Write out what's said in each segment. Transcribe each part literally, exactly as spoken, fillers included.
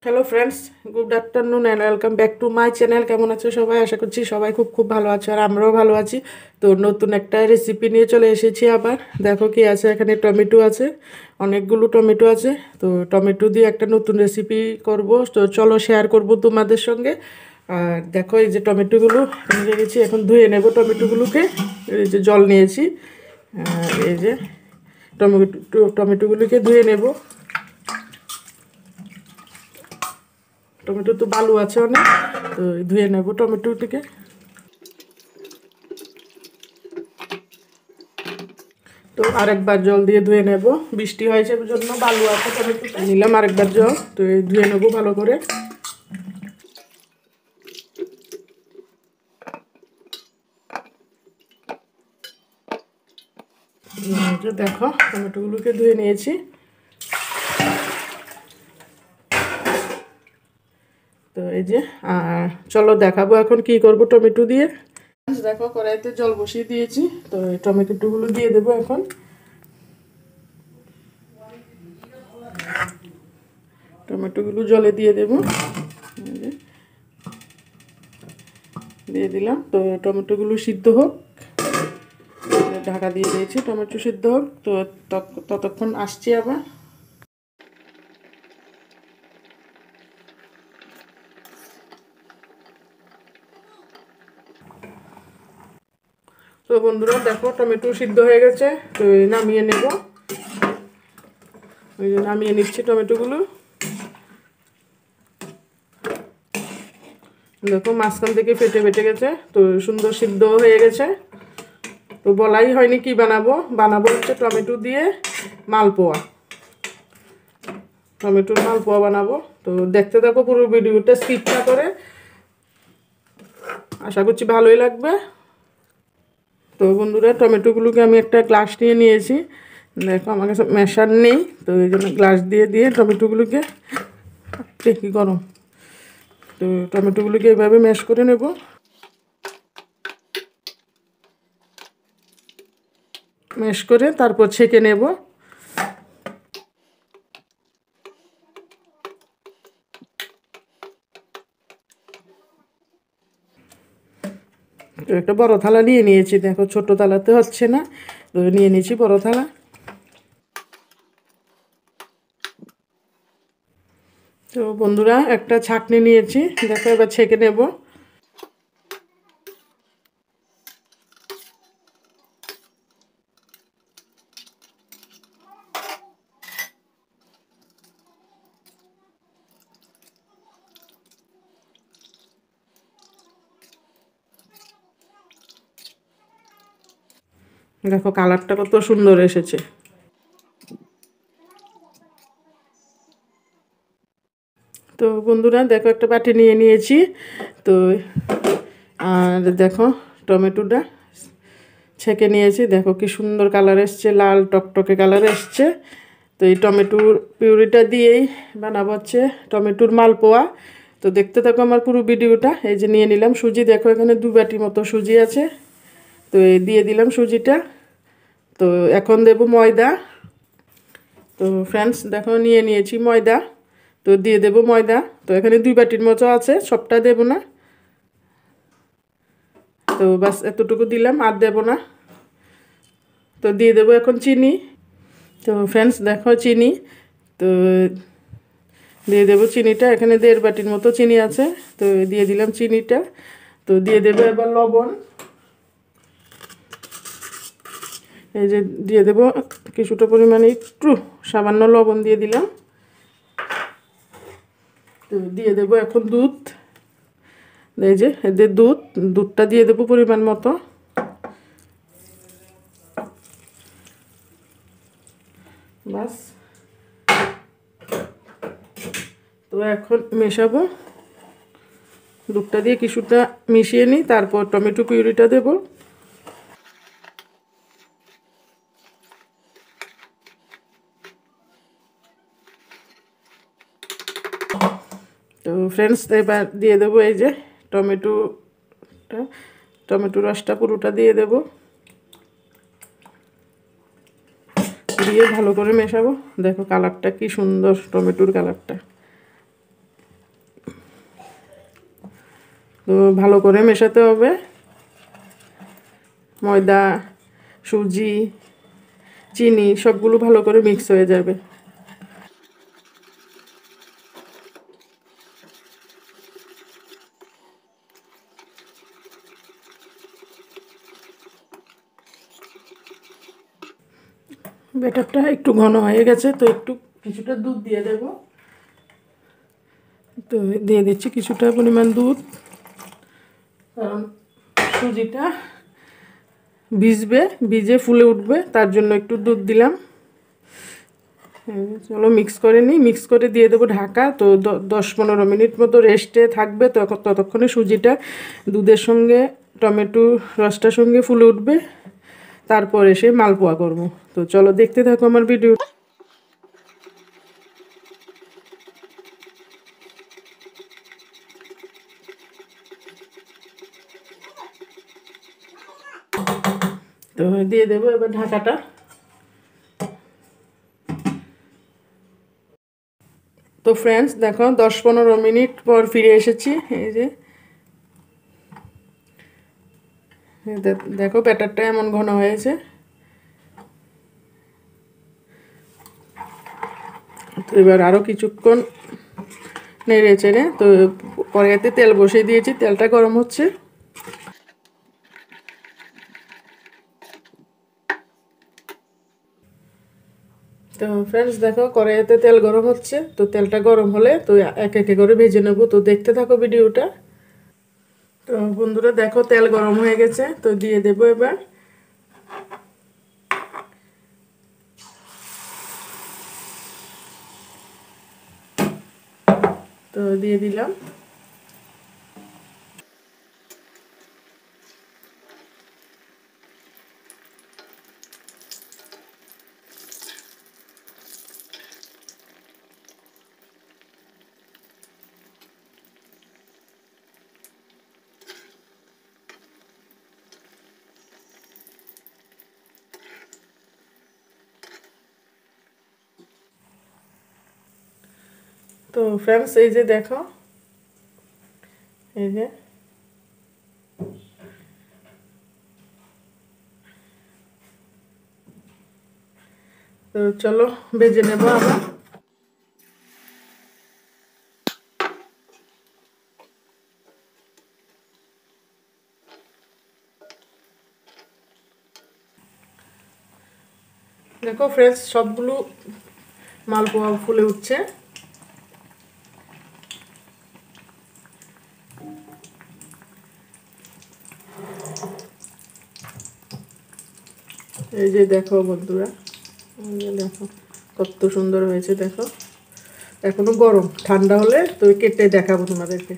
Hello friends, good afternoon and welcome back to my channel. কেমন আছো সবাই? আশা করছি সবাই খুব খুব ভালো আছো, আর আমরাও ভালো আছি। তো নতুন একটা রেসিপি নিয়ে চলে এসেছি আবার। দেখো কি আছে এখানে, টমেটো আছে, অনেকগুলো টমেটো আছে। তো টমেটো দিয়ে একটা নতুন রেসিপি করব, তো চলো শেয়ার করব তোমাদের সঙ্গে। আর দেখো এই যে টমেটোগুলো আমি রেখেছি, এখন ধুয়ে নেব টমেটোগুলোকে। এই যে জল নিয়েছি, আর এই যে টমেটো টমেটোগুলোকে ধুয়ে নেব। টমেটো তো বালু আছে অনেক, তো ধুয়ে নেব টমেটোটিকে। তো আরেকবার জল দিয়ে ধুয়ে নেব, বৃষ্টি হয়েছে জন্য বালু আছে টমেটো নিলাম আরেকবার জল, তো এই ধুয়ে নেব ভালো করে। দেখো টমেটোগুলোকে ধুয়ে নিয়েছি। তো এই যে আর চলো দেখাবো এখন কি করব টমেটো দিয়ে। দেখো কড়াইতে জল বসিয়ে দিয়েছি, তো এই টমেটোগুলো দিয়ে দেবো এখন। টমেটোগুলো জলে দিয়ে দেবো, দিয়ে দিলাম। তো টমেটোগুলো সিদ্ধ হোক, ঢাকা দিয়ে দিয়েছি, টমেটো সিদ্ধ হোক। তো ততক্ষণ আসছি আবার। তো বন্ধুরা দেখো টমেটো সিদ্ধ হয়ে গেছে, তো নামিয়ে নেব। ওই যে নামিয়ে নিচ্ছি টমেটোগুলো। দেখো মাঝখান থেকে ফেটে ফেটে গেছে, তো সুন্দর সিদ্ধ হয়ে গেছে। তো বলাই হয়নি কি বানাবো, বানাবো হচ্ছে টমেটো দিয়ে মালপোয়া, টমেটোর মালপোয়া বানাবো। তো দেখতে থাকো পুরো ভিডিওটা স্কিপ না করে, আশা করছি ভালোই লাগবে। তো বন্ধুরা টমেটোগুলোকে আমি একটা গ্লাস নিয়ে নিয়েছি, দেখো আমার কাছে মেশার নেই, তো এই জন্য গ্লাস দিয়ে দিয়ে টমেটোগুলোকে, কি গরম, তো টমেটোগুলোকে এভাবে ম্যাশ করে নেব। ম্যাশ করে তারপর ছেঁকে নেব। তো একটা বড় থালা নিয়ে নিয়েছি, দেখো ছোট থালাতে হচ্ছে না, তো নিয়ে নিয়েছি বড় থালা। তো বন্ধুরা একটা ছাঁকনি নিয়েছি, দেখো এবার ছেঁকে নেব। দেখো কালারটা কত সুন্দর এসেছে। তো বন্ধুরা দেখো একটা বাটি নিয়ে নিয়েছি, তো আর দেখো টমেটোটা ছেঁকে নিয়েছি, দেখো কি সুন্দর কালার এসছে, লাল টকটকে কালার এসছে। তো এই টমেটোর পিউরিটা দিয়েই বানাবো হচ্ছে টমেটোর মালপোয়া। তো দেখতে থাকো আমার পুরো ভিডিওটা। এই যে নিয়ে নিলাম সুজি, দেখো এখানে দু বাটি মতো সুজি আছে, তো এই দিয়ে দিলাম সুজিটা। তো এখন দেব ময়দা। তো ফ্রেন্ডস দেখো নিয়ে নিয়েছি ময়দা, তো দিয়ে দেব ময়দা। তো এখানে দুই বাটির মতো আছে, সবটা দেব না, তো বাস এতটুকু দিলাম, আর দেব না। তো দিয়ে দেবো এখন চিনি। তো ফ্রেন্ডস দেখো চিনি, তো দিয়ে দেবো চিনিটা, এখানে দেড় বাটির মতো চিনি আছে, তো দিয়ে দিলাম চিনিটা। তো দিয়ে দেবো এবার লবণ, এই যে দিয়ে দেবো কিছুটা পরিমাণে একটু সামান্য লবণ দিয়ে দিলাম। তো দিয়ে দেবো এখন দুধ, এই যে এদের দুধ, দুধটা দিয়ে দেবো পরিমাণ মতো। বাস, তো এখন মেশাবো, দুধটা দিয়ে কিছুটা মিশিয়ে নিই, তারপর টমেটো পিউরিটা দেবো। তো ফ্রেন্ডস এবার দিয়ে দেবো এই যে টমেটোটা, টমেটো রসটা পুরোটা দিয়ে দেব, দিয়ে ভালো করে মেশাবো। দেখো কালারটা কি সুন্দর, টমেটোর কালারটা। তো ভালো করে মেশাতে হবে। ময়দা, সুজি, চিনি সবগুলো ভালো করে মিক্স হয়ে যাবে। ব্যাটারটা একটু ঘন হয়ে গেছে, তো একটু কিছুটা দুধ দিয়ে দেব। তো দিয়ে দিচ্ছি কিছুটা পরিমাণ দুধ, কারণ সুজিটা ভিজবে, ভিজে ফুলে উঠবে, তার জন্য একটু দুধ দিলাম। চলো মিক্স করে নিই। মিক্স করে দিয়ে দেবো ঢাকা। তো দশ পনেরো মিনিট মতো রেস্টে থাকবে, তো ততক্ষণে সুজিটা দুধের সঙ্গে টমেটো রসটার সঙ্গে ফুলে উঠবে, তারপর এসে মালপোয়া করব। তো চলো দেখতে থাকো আমার ভিডিও। তো দিয়ে দেবো এবার ঢাকাটা। তো ফ্রেন্ডস দেখো, দশ পনেরো মিনিট পর ফিরে এসেছি। এই যে দেখো ব্যাটারটা এমন ঘন হয়েছে। তো এবার আরও কিছুক্ষণ নেড়ে চেড়ে, তো কড়াইতে তেল বসিয়ে দিয়েছি, তেলটা গরম হচ্ছে। তো ফ্রেন্ডস দেখো, কড়াইতে তেল গরম হচ্ছে। তো তেলটা গরম হলে তো এক একে করে ভেজে নেব। তো দেখতে থাকো ভিডিওটা। তো বন্ধুরা দেখো, তেল গরম হয়ে গেছে, তো দিয়ে দেব এবার। তো দিয়ে দিলাম। তো ফ্রেন্ডস এই যে দেখো, এই যে তো চলো ভেজে নেব আবার। দেখো ফ্রেন্ডস, সবগুলো মালপোয়া ফুলে উঠছে। এই যে দেখো বন্ধুরা, এই যে দেখো কত সুন্দর হয়েছে। দেখো এখনো গরম, ঠান্ডা হলে তো কেটে দেখাবো তোমাদেরকে।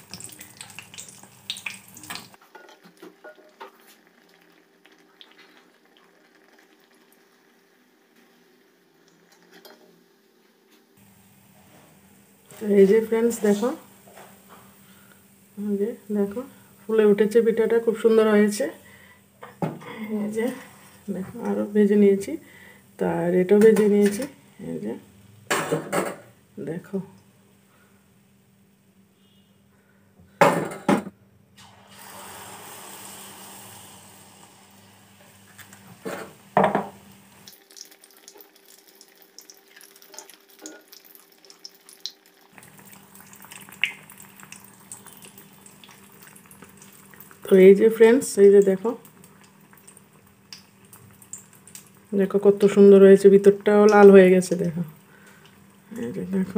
এই যে ফ্রেন্ডস দেখো, এই যে দেখো ফুলে উঠেছে, পিঠাটা খুব সুন্দর হয়েছে। এই যে দেখো আরও ভেজে নিয়েছি, তার এটাও ভেজে নিয়েছি। এই যে দেখো, তো এই যে ফ্রেন্ডস, এই যে দেখো, দেখো কত সুন্দর হয়েছে, ভিতরটাও লাল হয়ে গেছে। দেখো এই যে দেখো,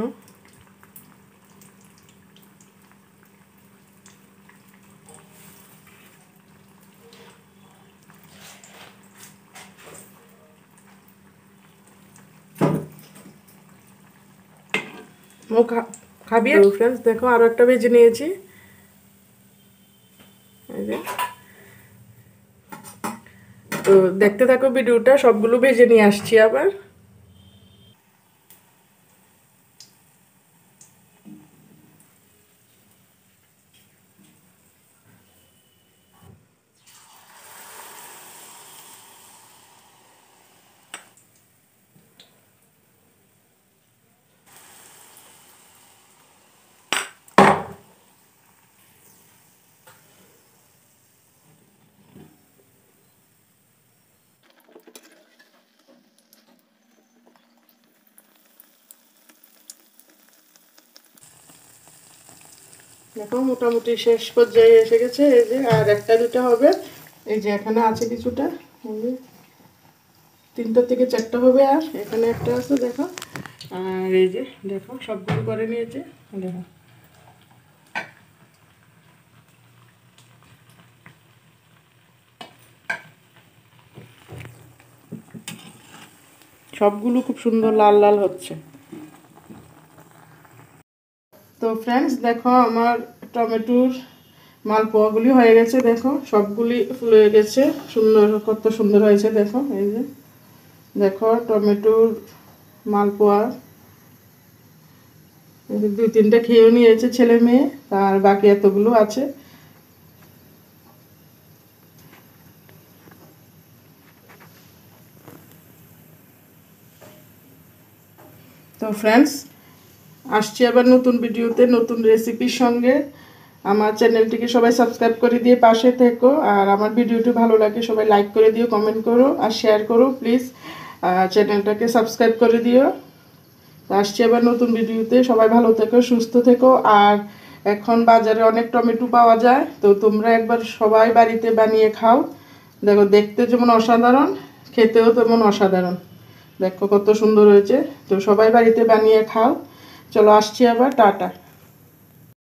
ও খাবি ফ্রেন্ডস। দেখো আরও একটা ভেজে নিয়েছি। এই যে তো দেখতে থাকো ভিডিওটা, সবগুলো ভেজে নিয়ে আসছি আবার। দেখো মোটামুটি শেষ পর্যায়ে এসে গেছে। এই যে আর একটা দুটা হবে, এই যে এখানে আছে কিছুটা, এই যে তিনটা থেকে চারটা হবে, আর এখানে একটা আছে দেখো। আর এই যে দেখো সবগুলো করে নিয়েছে, দেখো সবগুলো খুব সুন্দর লাল লাল হচ্ছে। তো ফ্রেন্ডস দেখো আমার টমেটোর মালপোয়াগুলি হয়ে গেছে, দেখো সবগুলি ফুলে গেছে, সুন্দর কত সুন্দর হয়েছে দেখো। এই যে দেখো টমেটোর মালপোয়া দুই তিনটা খেয়েও নিয়েছে ছেলে মেয়ে, আর বাকি এতগুলো আছে। তো ফ্রেন্ডস আসছি আবার নতুন ভিডিওতে নতুন রেসিপির সঙ্গে। আমার চ্যানেলটিকে সবাই সাবস্ক্রাইব করে দিয়ে পাশে থেকো, আর আমার ভিডিওটি ভালো লাগে সবাই লাইক করে দিও, কমেন্ট করো আর শেয়ার করো প্লিজ। চ্যানেলটাকে সাবস্ক্রাইব করে দিও। আসছি আবার নতুন ভিডিওতে, সবাই ভালো থেকো সুস্থ থেকো। আর এখন বাজারে অনেক টমেটো পাওয়া যায়, তো তোমরা একবার সবাই বাড়িতে বানিয়ে খাও। দেখো দেখতে যেমন অসাধারণ, খেতেও তেমন অসাধারণ, দেখো কত সুন্দর হয়েছে। তো সবাই বাড়িতে বানিয়ে খাও। চলো আসছি আবার, টাটা।